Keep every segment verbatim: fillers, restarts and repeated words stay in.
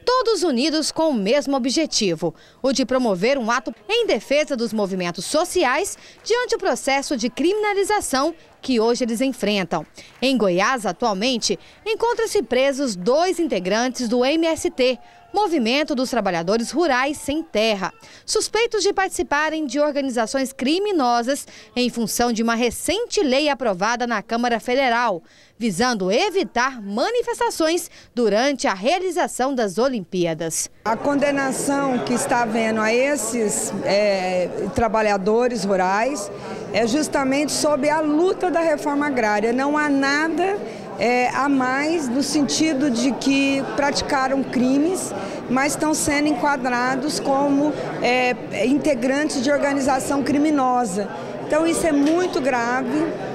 Todos unidos com o mesmo objetivo, o de promover um ato em defesa dos movimentos sociais diante do processo de criminalização que hoje eles enfrentam. Em Goiás, atualmente, encontram-se presos dois integrantes do M S T, Movimento dos Trabalhadores Rurais Sem Terra, suspeitos de participarem de organizações criminosas em função de uma recente lei aprovada na Câmara Federal, visando evitar manifestações durante a realização das Olimpíadas. A condenação que está havendo a esses é, trabalhadores rurais é justamente sobre a luta da reforma agrária. Não há nada É, a mais no sentido de que praticaram crimes, mas estão sendo enquadrados como é, integrantes de organização criminosa. Então isso é muito grave,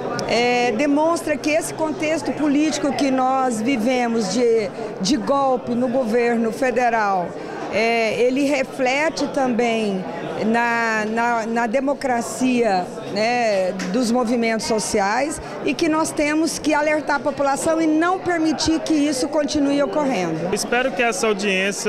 é, demonstra que esse contexto político que nós vivemos de, de golpe no governo federal, é, ele reflete também na, na, na democracia, né, dos movimentos sociais, e que nós temos que alertar a população e não permitir que isso continue ocorrendo. Espero que essa audiência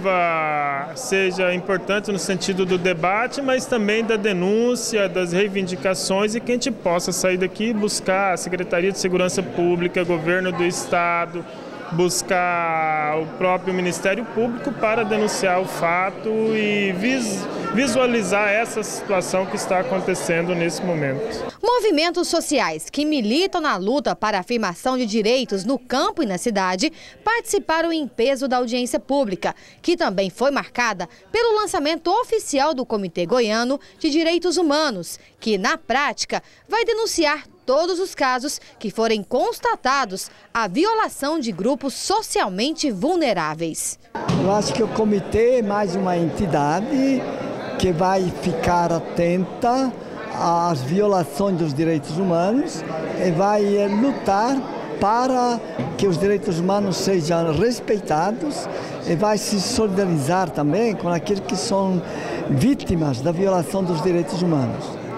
sirva, seja importante no sentido do debate, mas também da denúncia, das reivindicações, e que a gente possa sair daqui e buscar a Secretaria de Segurança Pública, Governo do Estado, buscar o próprio Ministério Público para denunciar o fato e visualizar essa situação que está acontecendo nesse momento. Movimentos sociais que militam na luta para a afirmação de direitos no campo e na cidade participaram em peso da audiência pública, que também foi marcada pelo lançamento oficial do Comitê Goiano de Direitos Humanos, que na prática vai denunciar todos os casos que forem constatados a violação de grupos socialmente vulneráveis. Eu acho que o comitê é mais uma entidade que vai ficar atenta às violações dos direitos humanos e vai lutar para que os direitos humanos sejam respeitados e vai se solidarizar também com aqueles que são vítimas da violação dos direitos humanos.